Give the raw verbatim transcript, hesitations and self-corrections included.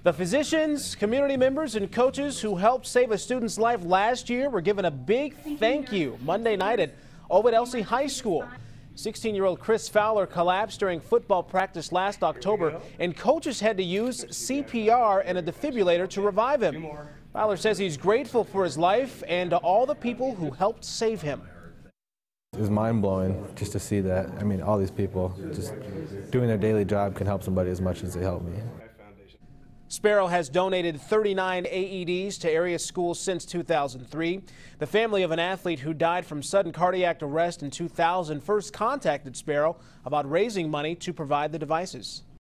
The physicians, community members, and coaches who helped save a student's life last year were given a big thank you Monday night at Owen Elsie High School. sixteen-year-old Chris Fowler collapsed during football practice last October, and coaches had to use C P R and a defibrillator to revive him. Fowler says he's grateful for his life and to all the people who helped save him. It was mind-blowing just to see that. I mean, all these people just doing their daily job can help somebody as much as they help me. Sparrow has donated thirty-nine A E Ds to area schools since two thousand three. The family of an athlete who died from sudden cardiac arrest in two thousand first contacted Sparrow about raising money to provide the devices.